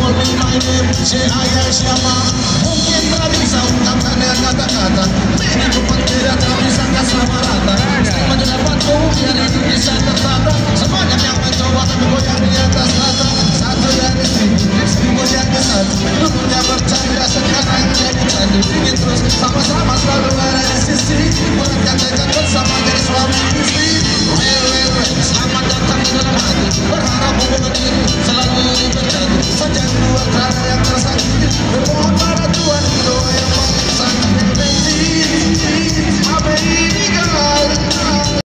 call me my name, saya siapa? Mungkin tak bisa ungkapkan dengan kata-kata. Ini bukan tidak bisa sama rata. Saya menyelapatku biar hidup bisa tertata. Semuanya yang mencoba tapi goyang di atas rata. Satu dari seribu yang ke satu. Dulunya bercanda sekarang jadi candu. Ingin terus sama-sama selalu ada di sisi. Buat katakan bersama jadi suami istri.